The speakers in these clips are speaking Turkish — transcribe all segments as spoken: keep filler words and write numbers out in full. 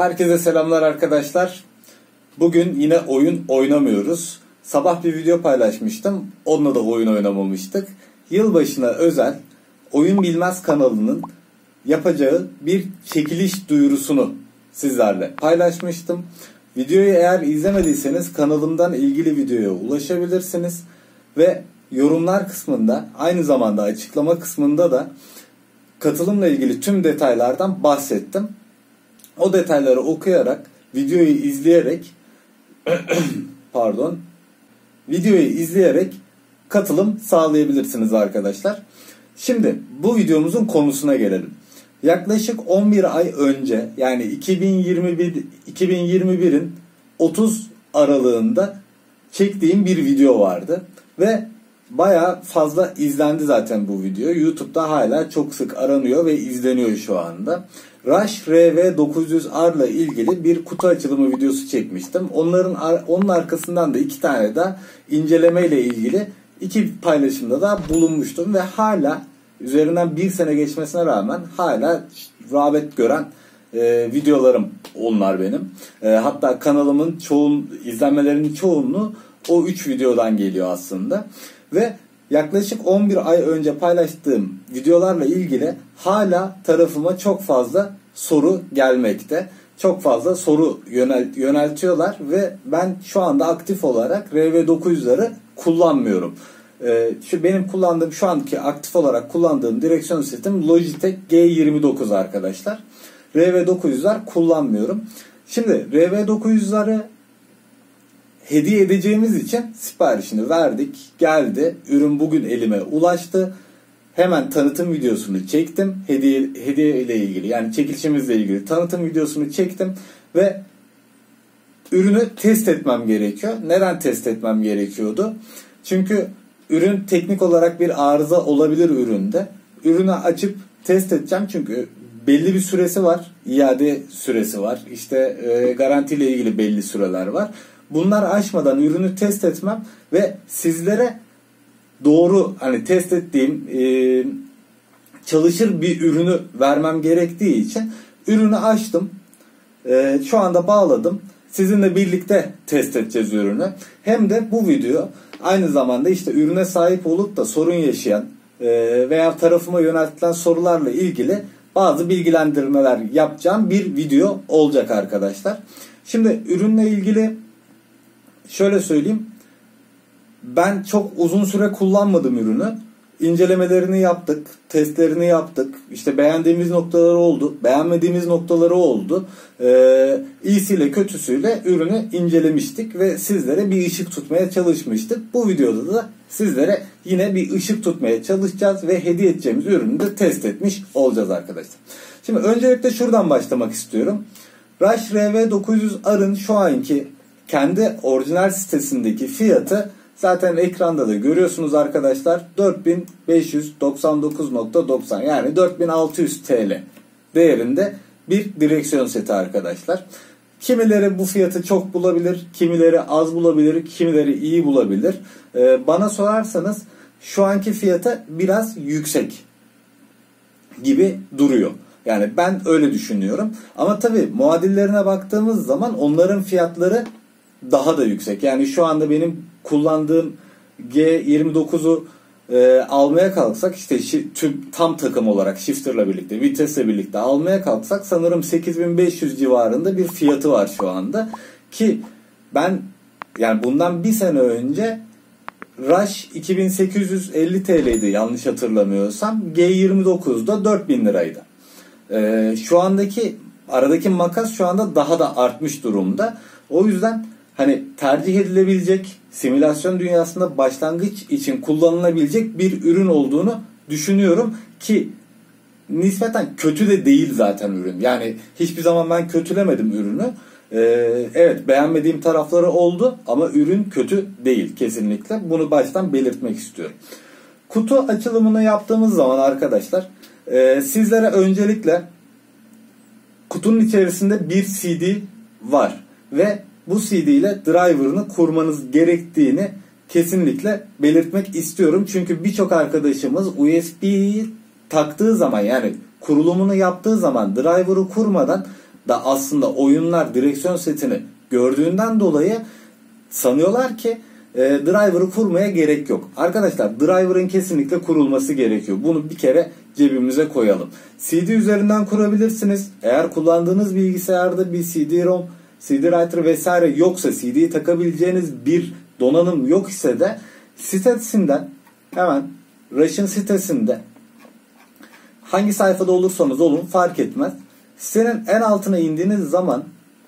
Herkese selamlar arkadaşlar. Bugün yine oyun oynamıyoruz. Sabah bir video paylaşmıştım. Onunla da oyun oynamamıştık. Yılbaşına özel Oyun Bilmez kanalının yapacağı bir çekiliş duyurusunu sizlerle paylaşmıştım. Videoyu eğer izlemediyseniz kanalımdan ilgili videoya ulaşabilirsiniz. Ve yorumlar kısmında, aynı zamanda açıklama kısmında da katılımla ilgili tüm detaylardan bahsettim. O detayları okuyarak, videoyu izleyerek pardon, videoyu izleyerek katılım sağlayabilirsiniz arkadaşlar. Şimdi bu videomuzun konusuna gelelim. Yaklaşık on bir ay önce, yani iki bin yirmi bir iki bin yirmi bir'in otuz aralığında çektiğim bir video vardı ve bayağı fazla izlendi zaten bu video. YouTube'da hala çok sık aranıyor ve izleniyor şu anda. Rush R V dokuz yüz R ile ilgili bir kutu açılımı videosu çekmiştim. Onların onun arkasından da iki tane de inceleme ile ilgili iki paylaşımda da bulunmuştum ve hala üzerinden bir sene geçmesine rağmen hala rağbet gören e, videolarım onlar benim. E, hatta kanalımın çoğun izlenmelerinin çoğunluğu o üç videodan geliyor aslında. Ve yaklaşık on bir ay önce paylaştığım videolarla ilgili hala tarafıma çok fazla soru gelmekte. Çok fazla soru yönel, yöneltiyorlar ve ben şu anda aktif olarak R V dokuz yüz'leri kullanmıyorum. Ee, şu benim kullandığım, şu anki aktif olarak kullandığım direksiyon sistemi Logitech G yirmi dokuz arkadaşlar. R V dokuz yüz'ler kullanmıyorum. Şimdi R V dokuz yüz'leri hediye edeceğimiz için siparişini verdik. Geldi. Ürün bugün elime ulaştı. Hemen tanıtım videosunu çektim. Hediye, hediye ile ilgili, yani çekilişimizle ilgili tanıtım videosunu çektim. Ve ürünü test etmem gerekiyor. Neden test etmem gerekiyordu? Çünkü ürün teknik olarak bir arıza olabilir üründe. Ürünü açıp test edeceğim çünkü belli bir süresi var. İade süresi var. İşte e, garantiyle ilgili belli süreler var. Bunlar aşmadan ürünü test etmem ve sizlere doğru, hani test ettiğim e, çalışır bir ürünü vermem gerektiği için ürünü açtım. E, şu anda bağladım. Sizinle birlikte test edeceğiz ürünü. Hem de bu video aynı zamanda işte ürüne sahip olup da sorun yaşayan e, veya tarafıma yöneltilen sorularla ilgili bazı bilgilendirmeler yapacağım bir video olacak arkadaşlar. Şimdi ürünle ilgili şöyle söyleyeyim. Ben çok uzun süre kullanmadım ürünü. İncelemelerini yaptık, testlerini yaptık. İşte beğendiğimiz noktaları oldu, beğenmediğimiz noktaları oldu. Ee, iyisiyle kötüsüyle ürünü incelemiştik ve sizlere bir ışık tutmaya çalışmıştık. Bu videoda da sizlere yine bir ışık tutmaya çalışacağız ve hediye edeceğimiz ürünü de test etmiş olacağız arkadaşlar. Şimdi öncelikle şuradan başlamak istiyorum. Rush R V dokuz yüz R'ın şu anki kendi orijinal sitesindeki fiyatı zaten ekranda da görüyorsunuz arkadaşlar. dört bin beş yüz doksan dokuz nokta doksan, yani dört bin altı yüz T L değerinde bir direksiyon seti arkadaşlar. Kimileri bu fiyatı çok bulabilir, kimileri az bulabilir, kimileri iyi bulabilir. Ee, bana sorarsanız şu anki fiyatı biraz yüksek gibi duruyor. Yani ben öyle düşünüyorum. Ama tabii muadillerine baktığımız zaman onların fiyatları daha da yüksek. Yani şu anda benim kullandığım G yirmi dokuz'u e, almaya kalksak, işte tüm tam takım olarak shifter'la birlikte, vitesle birlikte almaya kalksak sanırım sekiz bin beş yüz civarında bir fiyatı var şu anda. Ki ben yani bundan bir sene önce Rush iki bin sekiz yüz elli T L'ydi yanlış hatırlamıyorsam. G yirmi dokuz'da dört bin liraydı. E, şu andaki aradaki makas şu anda daha da artmış durumda. O yüzden hani tercih edilebilecek, simülasyon dünyasında başlangıç için kullanılabilecek bir ürün olduğunu düşünüyorum ki nispeten kötü de değil zaten ürün. Yani hiçbir zaman ben kötülemedim ürünü. Ee, evet, beğenmediğim tarafları oldu ama ürün kötü değil kesinlikle. Bunu baştan belirtmek istiyorum. Kutu açılımını yaptığımız zaman arkadaşlar e, sizlere öncelikle kutunun içerisinde bir C D var ve bu C D ile driver'ını kurmanız gerektiğini kesinlikle belirtmek istiyorum. Çünkü birçok arkadaşımız U S B'yi taktığı zaman, yani kurulumunu yaptığı zaman driver'ı kurmadan da aslında oyunlar direksiyon setini gördüğünden dolayı sanıyorlar ki e, driver'ı kurmaya gerek yok. Arkadaşlar driver'ın kesinlikle kurulması gerekiyor. Bunu bir kere cebimize koyalım. C D üzerinden kurabilirsiniz. Eğer kullandığınız bilgisayarda bir C D-ROM, C D writer vesaire yoksa, C D'yi takabileceğiniz bir donanım yok ise de sitesinden, hemen Rush'ın sitesinde hangi sayfada olursanız olun fark etmez. Sitenin en altına indiğiniz zaman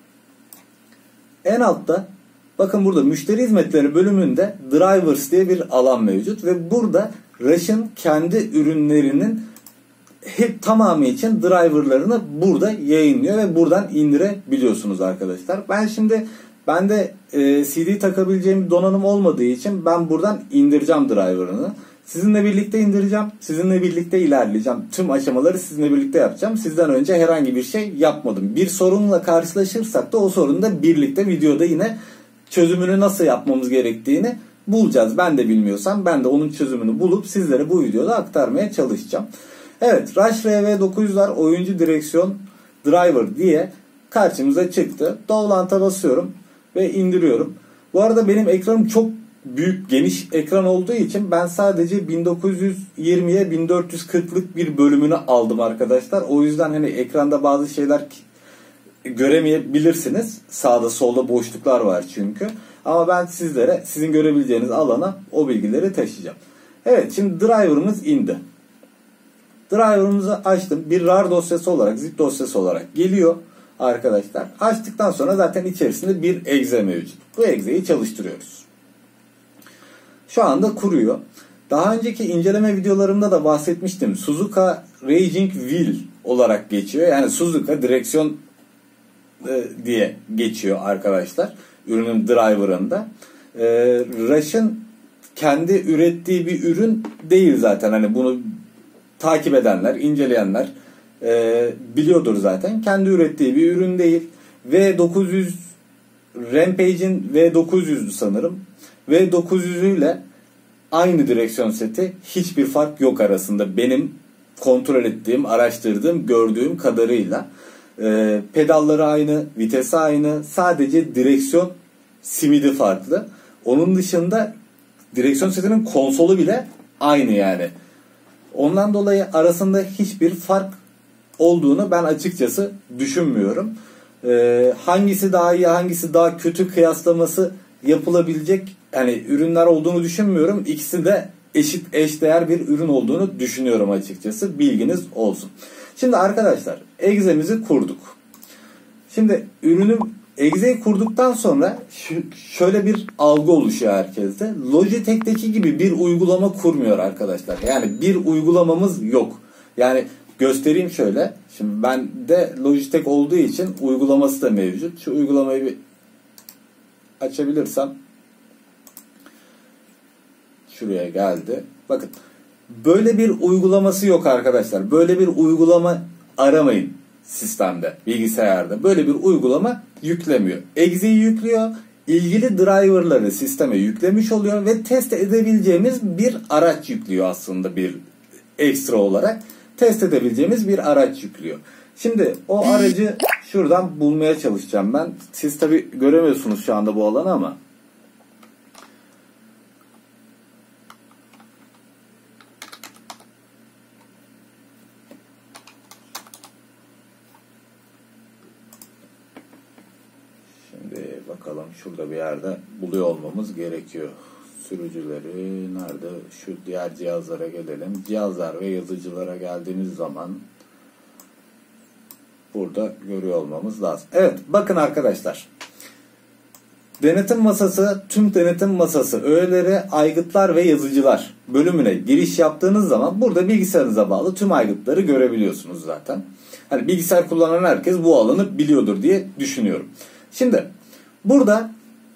en altta bakın burada müşteri hizmetleri bölümünde drivers diye bir alan mevcut ve burada Rush'ın kendi ürünlerinin hep tamamı için driverlarını burada yayınlıyor ve buradan indirebiliyorsunuz arkadaşlar. Ben şimdi bende e, C D takabileceğim bir donanım olmadığı için ben buradan indireceğim driver'ını. Sizinle birlikte indireceğim. Sizinle birlikte ilerleyeceğim. Tüm aşamaları sizinle birlikte yapacağım. Sizden önce herhangi bir şey yapmadım. Bir sorunla karşılaşırsak da o sorunu da birlikte videoda yine çözümünü nasıl yapmamız gerektiğini bulacağız. Ben de bilmiyorsam ben de onun çözümünü bulup sizlere bu videoda aktarmaya çalışacağım. Evet, Rush R V dokuz yüzler oyuncu direksiyon driver diye karşımıza çıktı. Download'a basıyorum ve indiriyorum. Bu arada benim ekranım çok büyük, geniş ekran olduğu için ben sadece bin dokuz yüz yirmiye bin dört yüz kırklık bir bölümünü aldım arkadaşlar. O yüzden hani ekranda bazı şeyler göremeyebilirsiniz. Sağda solda boşluklar var çünkü. Ama ben sizlere sizin görebileceğiniz alana o bilgileri taşıyacağım. Evet, şimdi driver'ımız indi. Driver'ımızı açtım. Bir rar dosyası olarak, zip dosyası olarak geliyor arkadaşlar. Açtıktan sonra zaten içerisinde bir exe mevcut. Bu exe'yi çalıştırıyoruz. Şu anda kuruyor. Daha önceki inceleme videolarımda da bahsetmiştim. Suzuka Raging Wheel olarak geçiyor. Yani Suzuka direksiyon e, diye geçiyor arkadaşlar. Ürünün driver'ında. E, Rush'ın kendi ürettiği bir ürün değil zaten. Hani bunu takip edenler, inceleyenler e, biliyordur zaten. Kendi ürettiği bir ürün değil. V dokuz yüz Rampage'in V dokuz yüz'dü sanırım. V dokuz yüz ile aynı direksiyon seti, hiçbir fark yok arasında. Benim kontrol ettiğim, araştırdığım, gördüğüm kadarıyla. E, pedalları aynı, vitesi aynı. Sadece direksiyon simidi farklı. Onun dışında direksiyon setinin konsolu bile aynı yani. Ondan dolayı arasında hiçbir fark olduğunu ben açıkçası düşünmüyorum. Ee, hangisi daha iyi, hangisi daha kötü kıyaslaması yapılabilecek yani ürünler olduğunu düşünmüyorum. İkisi de eşit, eşdeğer bir ürün olduğunu düşünüyorum açıkçası. Bilginiz olsun. Şimdi arkadaşlar egzemizi kurduk. Şimdi ürünü egzeyi kurduktan sonra şöyle bir algı oluşuyor herkeste. Logitech'teki gibi bir uygulama kurmuyor arkadaşlar. Yani bir uygulamamız yok. Yani göstereyim şöyle. Şimdi ben de Logitech olduğu için uygulaması da mevcut. Şu uygulamayı bir açabilirsem. Şuraya geldi. Bakın. Böyle bir uygulaması yok arkadaşlar. Böyle bir uygulama aramayın sistemde, bilgisayarda. Böyle bir uygulama yüklemiyor. Exe'yi yüklüyor. İlgili driverları sisteme yüklemiş oluyor ve test edebileceğimiz bir araç yüklüyor aslında, bir ekstra olarak. Test edebileceğimiz bir araç yüklüyor. Şimdi o aracı şuradan bulmaya çalışacağım ben. Siz tabi göremiyorsunuz şu anda bu alanı ama. Şimdi bakalım, şurada bir yerde buluyor olmamız gerekiyor. Sürücüleri nerede? Şu diğer cihazlara gelelim. Cihazlar ve yazıcılara geldiğimiz zaman burada görüyor olmamız lazım. Evet, bakın arkadaşlar. Denetim masası, tüm denetim masası, öğeleri, aygıtlar ve yazıcılar bölümüne giriş yaptığınız zaman burada bilgisayarınıza bağlı tüm aygıtları görebiliyorsunuz zaten. Hani bilgisayar kullanan herkes bu alanı biliyordur diye düşünüyorum. Şimdi burada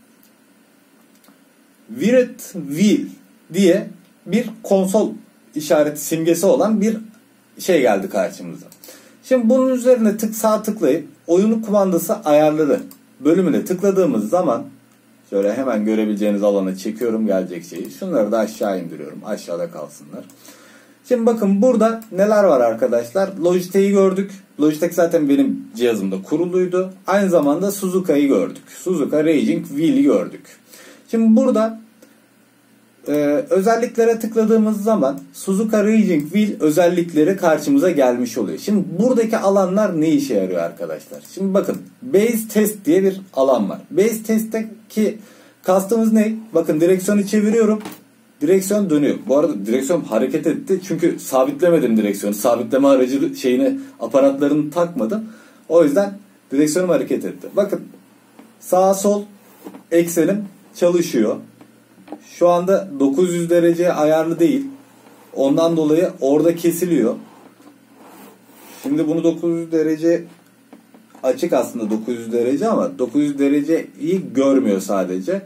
Wired Wheel diye bir konsol işareti simgesi olan bir şey geldi karşımıza. Şimdi bunun üzerine tık sağ tıklayıp oyunu kumandası ayarları bölümüne tıkladığımız zaman şöyle hemen görebileceğiniz alana çekiyorum gelecek şeyi. Şunları da aşağı indiriyorum. Aşağıda kalsınlar. Şimdi bakın burada neler var arkadaşlar. Logitech'i gördük. Logitech zaten benim cihazımda kuruluydu. Aynı zamanda Suzuka'yı gördük. Suzuka Raging Wheel'i gördük. Şimdi burada e, özelliklere tıkladığımız zaman Suzuka Raging Wheel özellikleri karşımıza gelmiş oluyor. Şimdi buradaki alanlar ne işe yarıyor arkadaşlar? Şimdi bakın Base Test diye bir alan var. Base Test'teki kastımız ne? Bakın direksiyonu çeviriyorum. Direksiyon dönüyor. Bu arada direksiyon hareket etti. Çünkü sabitlemedim direksiyonu. Sabitleme aracı şeyini, aparatlarını takmadım. O yüzden direksiyonum hareket etti. Bakın sağ sol eksenim çalışıyor. Şu anda dokuz yüz derece ayarlı değil. Ondan dolayı orada kesiliyor. Şimdi bunu dokuz yüz derece açık aslında dokuz yüz derece ama dokuz yüz dereceyi görmüyor sadece.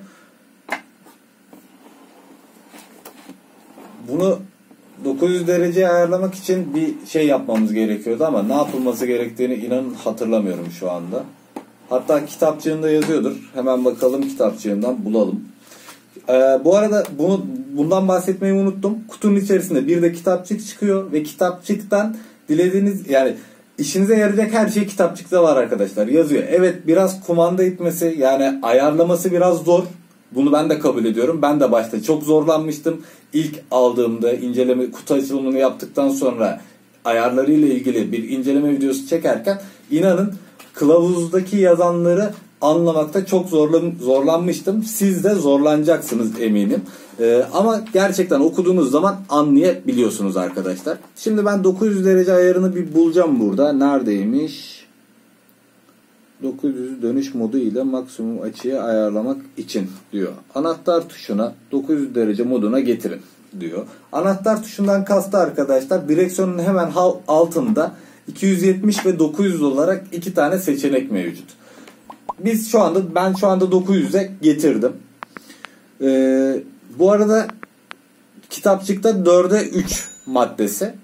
Bunu dokuz yüz dereceye ayarlamak için bir şey yapmamız gerekiyordu ama ne yapılması gerektiğini inanın hatırlamıyorum şu anda. Hatta kitapçığında yazıyordur. Hemen bakalım, kitapçığından bulalım. Ee, bu arada bunu bundan bahsetmeyi unuttum. Kutunun içerisinde bir de kitapçık çıkıyor ve kitapçıktan dilediğiniz, yani işinize yarayacak her şey kitapçıkta var arkadaşlar. Yazıyor. Evet, biraz kumanda itmesi, yani ayarlaması biraz zor. Bunu ben de kabul ediyorum. Ben de başta çok zorlanmıştım. İlk aldığımda inceleme, kutu açılımını yaptıktan sonra ayarlarıyla ilgili bir inceleme videosu çekerken inanın kılavuzdaki yazanları anlamakta çok zorlan, zorlanmıştım. Siz de zorlanacaksınız eminim. Ee, ama gerçekten okuduğunuz zaman anlayabiliyorsunuz arkadaşlar. Şimdi ben dokuz yüz derece ayarını bir bulacağım burada. Neredeymiş? dokuz yüz dönüş modu ile maksimum açıyı ayarlamak için diyor. Anahtar tuşuna dokuz yüz derece moduna getirin diyor. Anahtar tuşundan kastı arkadaşlar direksiyonun hemen altında iki yüz yetmiş ve dokuz yüz olarak iki tane seçenek mevcut. Biz şu anda ben şu anda dokuz yüze getirdim. Ee, bu arada kitapçıkta dörde üç maddesi.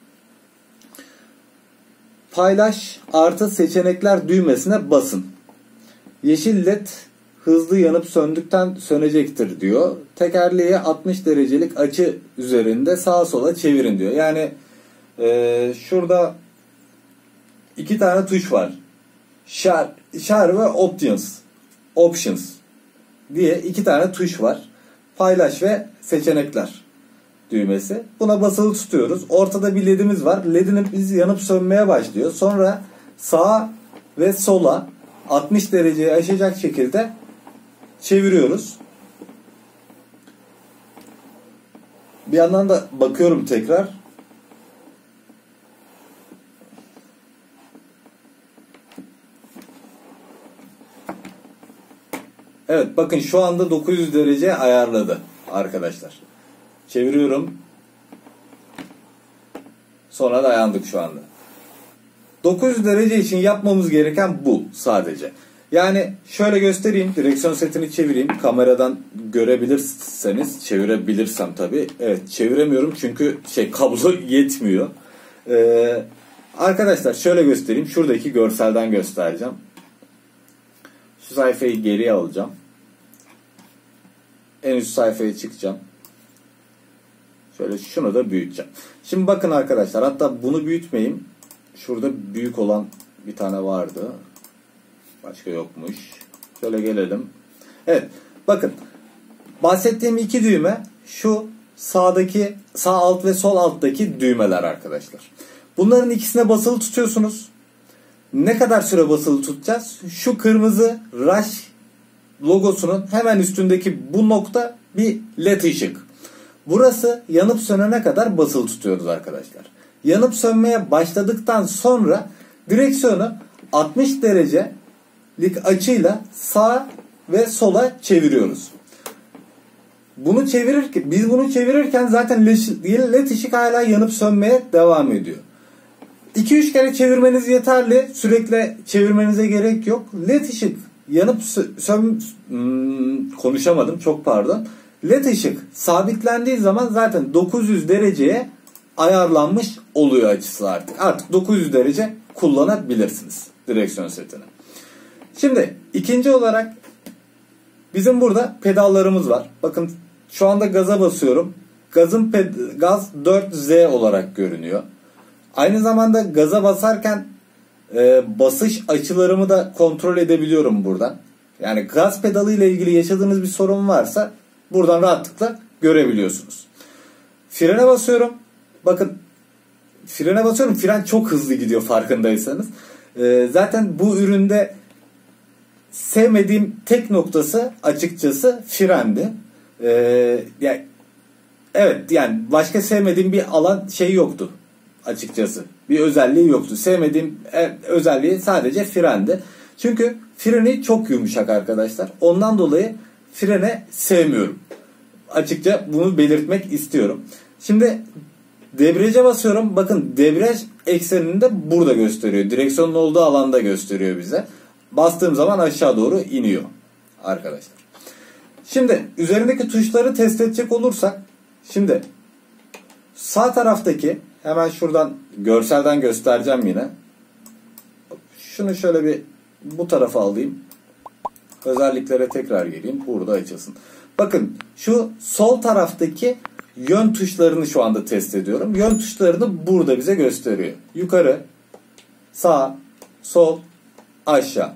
Paylaş artı seçenekler düğmesine basın. Yeşil led hızlı yanıp söndükten sönecektir diyor. Tekerleği altmış derecelik açı üzerinde sağa sola çevirin diyor. Yani e, şurada iki tane tuş var. Share, share ve options. Options diye iki tane tuş var. Paylaş ve seçenekler düğmesi. Buna basılı tutuyoruz. Ortada bir ledimiz var. Ledimiz yanıp sönmeye başlıyor. Sonra sağa ve sola altmış dereceyi aşacak şekilde çeviriyoruz. Bir yandan da bakıyorum tekrar. Evet, bakın şu anda dokuz yüz derece ayarladı arkadaşlar. Çeviriyorum. Sonra dayandık şu anda. dokuz yüz derece için yapmamız gereken bu sadece. Yani şöyle göstereyim. Direksiyon setini çevireyim. Kameradan görebilirseniz, çevirebilirsem tabii. Evet, çeviremiyorum çünkü şey kablo yetmiyor. Ee, arkadaşlar şöyle göstereyim. Şuradaki görselden göstereceğim. Şu sayfayı geriye alacağım. En üst sayfaya çıkacağım. Şöyle şunu da büyüteceğim. Şimdi bakın arkadaşlar, hatta bunu büyütmeyeyim. Şurada büyük olan bir tane vardı. Başka yokmuş. Şöyle gelelim. Evet, bakın. Bahsettiğim iki düğme şu sağdaki, sağ alt ve sol alttaki düğmeler arkadaşlar. Bunların ikisine basılı tutuyorsunuz. Ne kadar süre basılı tutacağız? Şu kırmızı Rush logosunun hemen üstündeki bu nokta bir led ışık. Burası yanıp sönene kadar basılı tutuyoruz arkadaşlar. Yanıp sönmeye başladıktan sonra direksiyonu altmış derecelik açıyla sağa ve sola çeviriyoruz. Bunu çevirirken, biz bunu çevirirken zaten led ışık hala yanıp sönmeye devam ediyor. iki üç kere çevirmeniz yeterli. Sürekli çevirmenize gerek yok. Led ışık yanıp sön... Hmm, konuşamadım, çok pardon. Led ışık sabitlendiği zaman zaten dokuz yüz dereceye ayarlanmış oluyor açısı artık. Artık dokuz yüz derece kullanabilirsiniz direksiyon setini. Şimdi ikinci olarak bizim burada pedallarımız var. Bakın şu anda gaza basıyorum. gazın gaz dört Z olarak görünüyor. Aynı zamanda gaza basarken e, basış açılarımı da kontrol edebiliyorum buradan. Yani gaz pedalı ile ilgili yaşadığınız bir sorun varsa buradan rahatlıkla görebiliyorsunuz. Frene basıyorum. Bakın frene basıyorum. Fren çok hızlı gidiyor farkındaysanız. E, zaten bu üründe sevmediğim tek noktası açıkçası frendi. E, yani, evet yani başka sevmediğim bir alan şey yoktu açıkçası. Bir özelliği yoktu. Sevmediğim özelliği sadece frendi. Çünkü freni çok yumuşak arkadaşlar. Ondan dolayı frene sevmiyorum. Açıkça bunu belirtmek istiyorum. Şimdi debriyaja basıyorum. Bakın debriyaj eksenini de burada gösteriyor. Direksiyonun olduğu alanda gösteriyor bize. Bastığım zaman aşağı doğru iniyor arkadaşlar. Şimdi üzerindeki tuşları test edecek olursak, şimdi sağ taraftaki, hemen şuradan görselden göstereceğim yine. Şunu şöyle bir bu tarafa alayım. Özelliklere tekrar geleyim. Burada açılsın. Bakın şu sol taraftaki yön tuşlarını şu anda test ediyorum. Yön tuşlarını burada bize gösteriyor. Yukarı, sağ, sol, aşağı.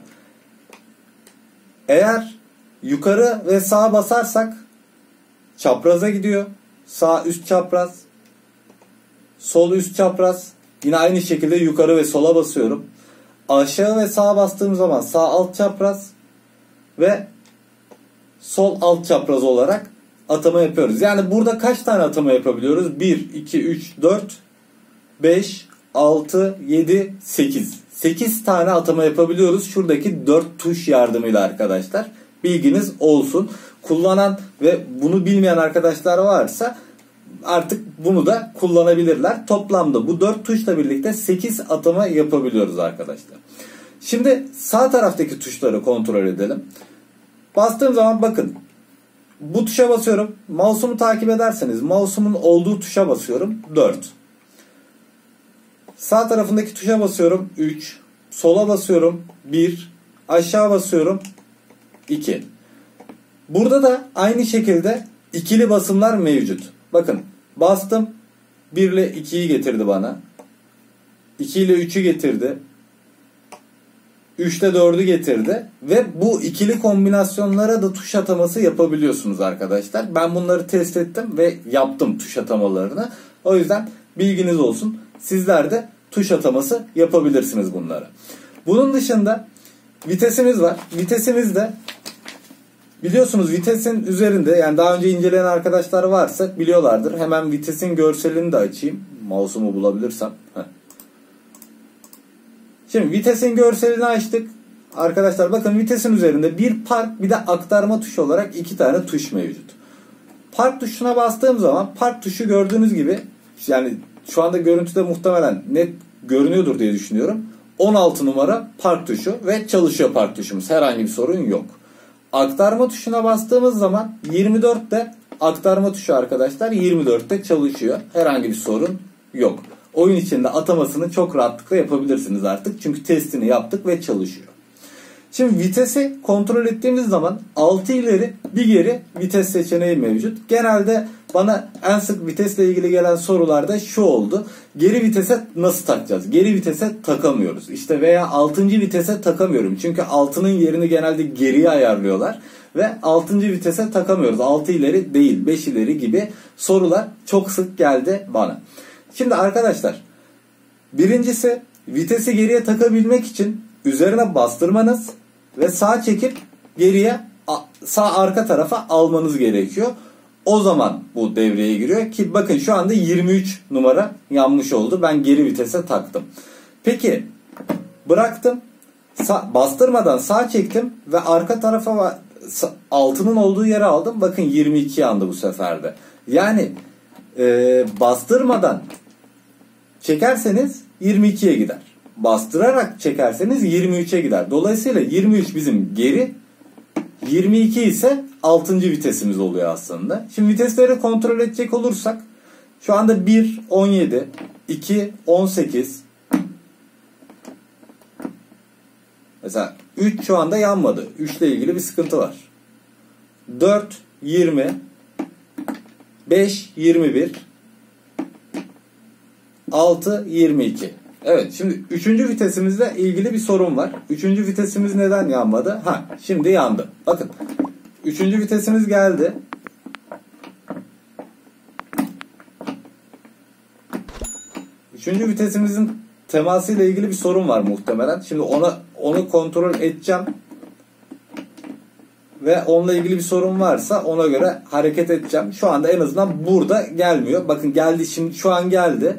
Eğer yukarı ve sağa basarsak çapraza gidiyor. Sağ üst çapraz, sol üst çapraz. Yine aynı şekilde yukarı ve sola basıyorum. Aşağı ve sağa bastığım zaman sağ alt çapraz ve sol alt çapraz olarak atama yapıyoruz. Yani burada kaç tane atama yapabiliyoruz? bir, iki, üç, dört, beş, altı, yedi, sekiz. sekiz tane atama yapabiliyoruz. Şuradaki dört tuş yardımıyla arkadaşlar. Bilginiz olsun. Kullanan ve bunu bilmeyen arkadaşlar varsa artık bunu da kullanabilirler. Toplamda bu dört tuşla birlikte sekiz atama yapabiliyoruz arkadaşlar. Şimdi sağ taraftaki tuşları kontrol edelim. Bastığım zaman bakın. Bu tuşa basıyorum. Mouse'umu takip ederseniz mouse'umun olduğu tuşa basıyorum. dört. Sağ tarafındaki tuşa basıyorum. üç. Sola basıyorum. bir. Aşağı basıyorum. iki. Burada da aynı şekilde ikili basımlar mevcut. Bakın bastım. bir ile ikiyi getirdi bana. iki ile üçü getirdi. üç ile dördü getirdi. Ve bu ikili kombinasyonlara da tuş ataması yapabiliyorsunuz arkadaşlar. Ben bunları test ettim ve yaptım tuş atamalarını. O yüzden bilginiz olsun. Sizler de tuş ataması yapabilirsiniz bunlara. Bunun dışında vitesimiz var. Vitesimiz de biliyorsunuz vitesin üzerinde, yani daha önce inceleyen arkadaşlar varsa biliyorlardır. Hemen vitesin görselini de açayım. Mouse'umu bulabilirsem. Heh. Şimdi vitesin görselini açtık. Arkadaşlar bakın vitesin üzerinde bir park bir de aktarma tuşu olarak iki tane tuş mevcut. Park tuşuna bastığım zaman park tuşu gördüğünüz gibi, yani şu anda görüntüde muhtemelen net görünüyordur diye düşünüyorum. on altı numara park tuşu ve çalışıyor park tuşumuz. Herhangi bir sorun yok. Aktarma tuşuna bastığımız zaman yirmi dörtte aktarma tuşu arkadaşlar yirmi dörtte çalışıyor. Herhangi bir sorun yok. Oyun içinde atamasını çok rahatlıkla yapabilirsiniz artık. Çünkü testini yaptık ve çalışıyor. Şimdi vitesi kontrol ettiğimiz zaman altı ileri bir geri vites seçeneği mevcut. Genelde bana en sık vitesle ilgili gelen sorularda şu oldu. Geri vitese nasıl takacağız? Geri vitese takamıyoruz. İşte veya altıncı vitese takamıyorum. Çünkü altının yerini genelde geriye ayarlıyorlar. Ve altıncı vitese takamıyoruz. altı ileri değil beş ileri gibi sorular çok sık geldi bana. Şimdi arkadaşlar, birincisi vitesi geriye takabilmek için üzerine bastırmanız ve sağ çekip geriye sağ arka tarafa almanız gerekiyor. O zaman bu devreye giriyor ki bakın şu anda yirmi üç numara yanmış oldu. Ben geri vitese taktım. Peki bıraktım. Sağ, bastırmadan sağ çektim ve arka tarafa altının olduğu yere aldım. Bakın yirmi iki yandı bu seferde. Yani e, bastırmadan çekerseniz yirmi ikiye gider. Bastırarak çekerseniz yirmi üçe gider. Dolayısıyla yirmi üç bizim geri, yirmi iki ise altıncı vitesimiz oluyor aslında. Şimdi vitesleri kontrol edecek olursak şu anda bir on yedi, iki on sekiz, mesela üç şu anda yanmadı. üç ile ilgili bir sıkıntı var. dört yirmi, beş yirmi bir, altı yirmi iki. Evet, şimdi üçüncü vitesimizle ilgili bir sorun var. Üçüncü vitesimiz neden yanmadı? Ha, şimdi yandı. Bakın. Üçüncü vitesimiz geldi. Üçüncü vitesimizin temasıyla ilgili bir sorun var muhtemelen. Şimdi ona onu kontrol edeceğim. Ve onunla ilgili bir sorun varsa ona göre hareket edeceğim. Şu anda en azından burada gelmiyor. Bakın geldi, şimdi şu an geldi.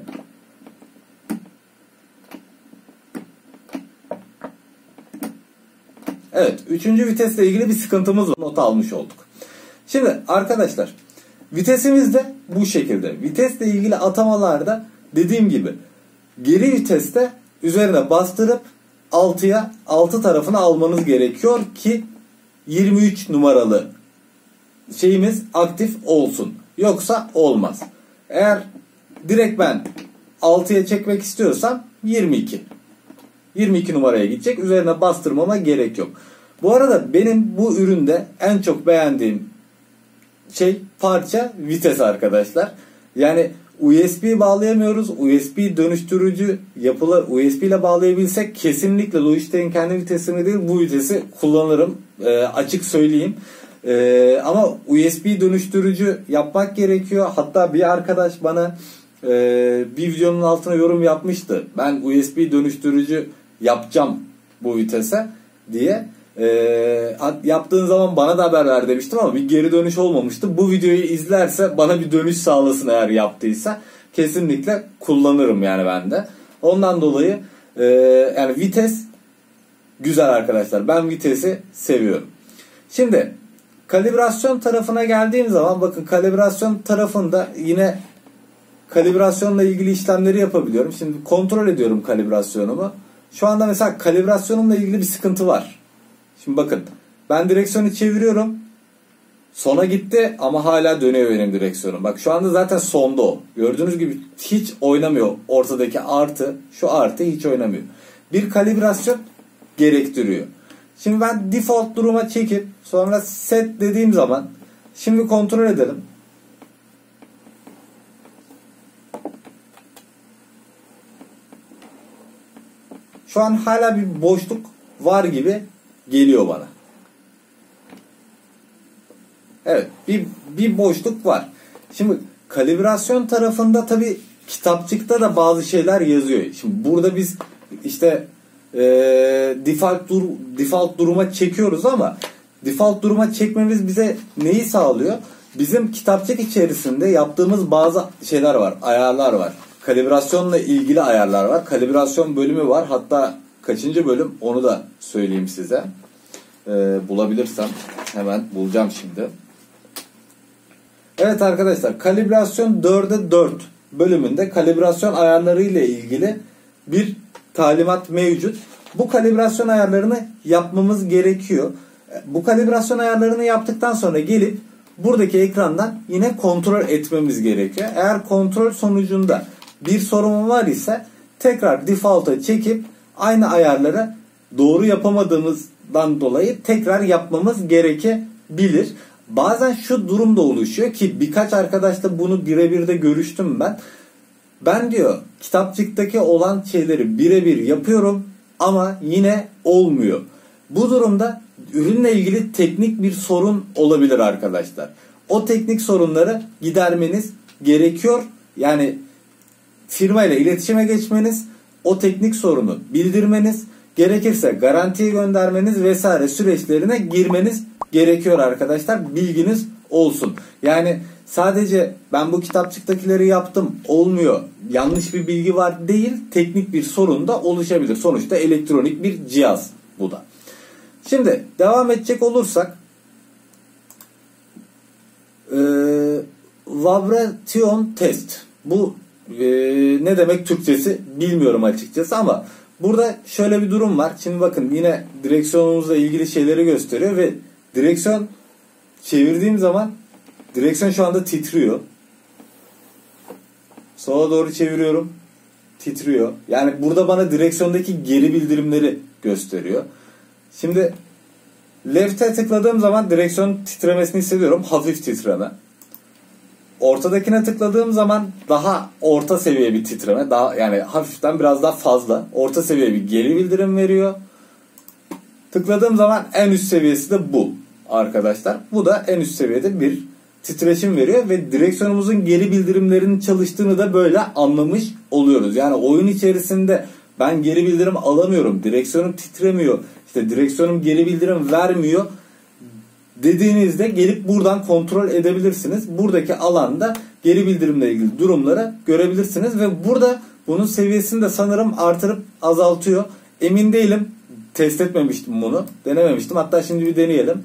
Evet, üçüncü vitesle ilgili bir sıkıntımız var. Not almış olduk. Şimdi arkadaşlar, vitesimiz de bu şekilde. Vitesle ilgili atamalarda dediğim gibi geri viteste üzerine bastırıp altıya altı tarafını almanız gerekiyor ki yirmi üç numaralı şeyimiz aktif olsun. Yoksa olmaz. Eğer direkt ben altıya çekmek istiyorsam yirmi iki. yirmi iki numaraya gidecek. Üzerine bastırmama gerek yok. Bu arada benim bu üründe en çok beğendiğim şey parça vites arkadaşlar. Yani U S B bağlayamıyoruz. U S B dönüştürücü yapılar U S B ile bağlayabilsek kesinlikle Logitech'in kendi vitesini değil bu vitesi kullanırım. E, açık söyleyeyim. E, ama U S B dönüştürücü yapmak gerekiyor. Hatta bir arkadaş bana e, bir videonun altına yorum yapmıştı. Ben U S B dönüştürücü yapacağım bu vitese diye. E, yaptığın zaman bana da haber ver demiştim ama bir geri dönüş olmamıştı. Bu videoyu izlerse bana bir dönüş sağlasın eğer yaptıysa. Kesinlikle kullanırım yani ben de. Ondan dolayı e, yani vites güzel arkadaşlar. Ben vitesi seviyorum. Şimdi kalibrasyon tarafına geldiğim zaman bakın kalibrasyon tarafında yine kalibrasyonla ilgili işlemleri yapabiliyorum. Şimdi kontrol ediyorum kalibrasyonumu. Şu anda mesela kalibrasyonumla ilgili bir sıkıntı var. Şimdi bakın ben direksiyonu çeviriyorum. Sona gitti ama hala dönüyor benim direksiyonum. Bak şu anda zaten sonda o. Gördüğünüz gibi hiç oynamıyor. Ortadaki artı, şu artı hiç oynamıyor. Bir kalibrasyon gerektiriyor. Şimdi ben default duruma çekip sonra set dediğim zaman şimdi kontrol edelim. Şu an hala bir boşluk var gibi geliyor bana. Evet, bir, bir boşluk var. Şimdi kalibrasyon tarafında tabi kitapçıkta da bazı şeyler yazıyor. Şimdi burada biz işte e, default, dur, default duruma çekiyoruz ama default duruma çekmemiz bize neyi sağlıyor? Bizim kitapçık içerisinde yaptığımız bazı şeyler var, ayarlar var. Kalibrasyonla ilgili ayarlar var. Kalibrasyon bölümü var. Hatta kaçıncı bölüm onu da söyleyeyim size. Ee, bulabilirsem hemen bulacağım şimdi. Evet arkadaşlar, kalibrasyon dörde dört bölümünde kalibrasyon ayarları ile ilgili bir talimat mevcut. Bu kalibrasyon ayarlarını yapmamız gerekiyor. Bu kalibrasyon ayarlarını yaptıktan sonra gelip buradaki ekrandan yine kontrol etmemiz gerekiyor. Eğer kontrol sonucunda bir sorun var ise tekrar default'a çekip aynı ayarları doğru yapamadığımızdan dolayı tekrar yapmamız gerekebilir. Bazen şu durum da oluşuyor ki birkaç arkadaşla bunu birebir de görüştüm ben. Ben diyor kitapçıktaki olan şeyleri birebir yapıyorum ama yine olmuyor. Bu durumda ürünle ilgili teknik bir sorun olabilir arkadaşlar. O teknik sorunları gidermeniz gerekiyor. Yani firma ile iletişime geçmeniz, o teknik sorunu bildirmeniz, gerekirse garantiye göndermeniz vesaire süreçlerine girmeniz gerekiyor arkadaşlar. Bilginiz olsun. Yani sadece ben bu kitapçıktakileri yaptım olmuyor, yanlış bir bilgi var değil, teknik bir sorun da oluşabilir. Sonuçta elektronik bir cihaz bu da. Şimdi devam edecek olursak e, vibration test. Bu e, ne demek Türkçesi bilmiyorum açıkçası ama burada şöyle bir durum var. Şimdi bakın yine direksiyonumuzla ilgili şeyleri gösteriyor ve direksiyon çevirdiğim zaman direksiyon şu anda titriyor. Sola doğru çeviriyorum. Titriyor. Yani burada bana direksiyondaki geri bildirimleri gösteriyor. Şimdi left'e tıkladığım zaman direksiyon titremesini hissediyorum. Hafif titreme. ortadakine tıkladığım zaman daha orta seviye bir titreme, daha yani hafiften biraz daha fazla orta seviye bir geri bildirim veriyor. Tıkladığım zaman en üst seviyesi de bu arkadaşlar. Bu da en üst seviyede bir titreşim veriyor ve direksiyonumuzun geri bildirimlerinin çalıştığını da böyle anlamış oluyoruz. Yani oyun içerisinde ben geri bildirim alamıyorum, direksiyonum titremiyor, işte direksiyonum geri bildirim vermiyor dediğinizde gelip buradan kontrol edebilirsiniz. Buradaki alanda geri bildirimle ilgili durumları görebilirsiniz ve burada bunun seviyesini de sanırım artırıp azaltıyor. Emin değilim. Test etmemiştim bunu. Denememiştim. Hatta şimdi bir deneyelim.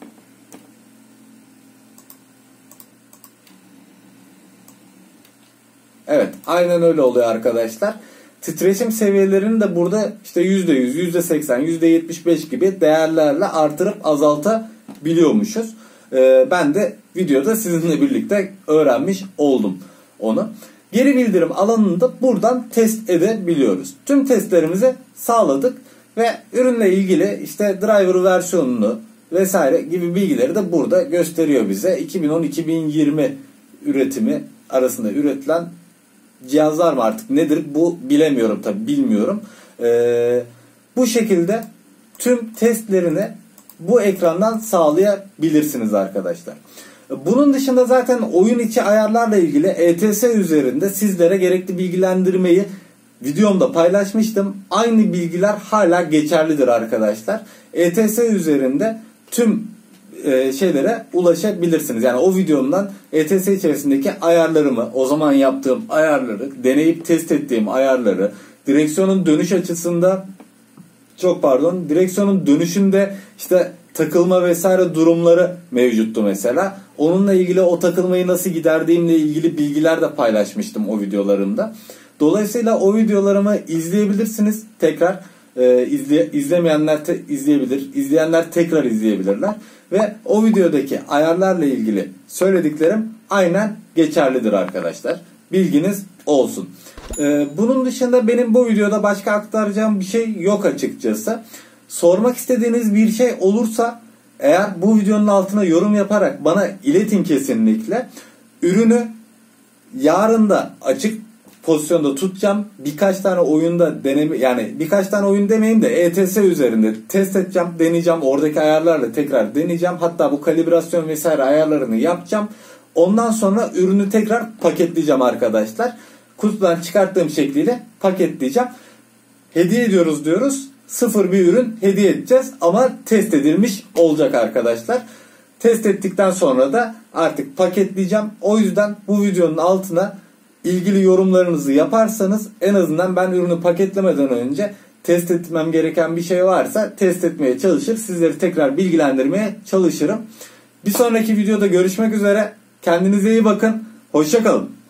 Evet. Aynen öyle oluyor arkadaşlar. Titreşim seviyelerini de burada işte yüzde yüz, yüzde seksen, yüzde yetmiş beş gibi değerlerle artırıp azaltabiliyormuşuz. Ee, ben de videoda sizinle birlikte öğrenmiş oldum onu. Geri bildirim alanını da buradan test edebiliyoruz. Tüm testlerimizi sağladık ve ürünle ilgili işte driver versiyonunu vesaire gibi bilgileri de burada gösteriyor bize. iki bin on iki bin yirmi üretimi arasında üretilen cihazlar mı artık nedir bu bilemiyorum, tabi bilmiyorum. Ee, bu şekilde tüm testlerini bu ekrandan sağlayabilirsiniz arkadaşlar. Bunun dışında zaten oyun içi ayarlarla ilgili E T S üzerinde sizlere gerekli bilgilendirmeyi videomda paylaşmıştım. Aynı bilgiler hala geçerlidir arkadaşlar. E T S üzerinde tüm e, şeylere ulaşabilirsiniz. Yani o videomdan E T S içerisindeki ayarlarımı, o zaman yaptığım ayarları, deneyip test ettiğim ayarları, direksiyonun dönüş açısında çok pardon, direksiyonun dönüşünde işte takılma vesaire durumları mevcuttu mesela. Onunla ilgili o takılmayı nasıl giderdiğimle ilgili bilgiler de paylaşmıştım o videolarımda. Dolayısıyla o videolarımı izleyebilirsiniz. Tekrar e, izle, izlemeyenler te, izleyebilir. İzleyenler tekrar izleyebilirler. Ve o videodaki ayarlarla ilgili söylediklerim aynen geçerlidir arkadaşlar. Bilginiz olsun. E, bunun dışında benim bu videoda başka aktaracağım bir şey yok açıkçası. Sormak istediğiniz bir şey olursa eğer bu videonun altına yorum yaparak bana iletin kesinlikle. Ürünü yarın da açık pozisyonda tutacağım. Birkaç tane oyunda deneme, yani birkaç tane oyun demeyeyim de E T S üzerinde test edeceğim, deneyeceğim. Oradaki ayarlarla tekrar deneyeceğim. Hatta bu kalibrasyon vesaire ayarlarını yapacağım. Ondan sonra ürünü tekrar paketleyeceğim arkadaşlar. Kutudan çıkarttığım şekliyle paketleyeceğim. Hediye ediyoruz diyoruz. Sıfır bir ürün hediye edeceğiz ama test edilmiş olacak arkadaşlar. Test ettikten sonra da artık paketleyeceğim. O yüzden bu videonun altına ilgili yorumlarınızı yaparsanız en azından ben ürünü paketlemeden önce test etmem gereken bir şey varsa test etmeye çalışır. Sizleri tekrar bilgilendirmeye çalışırım. Bir sonraki videoda görüşmek üzere. Kendinize iyi bakın. Hoşça kalın.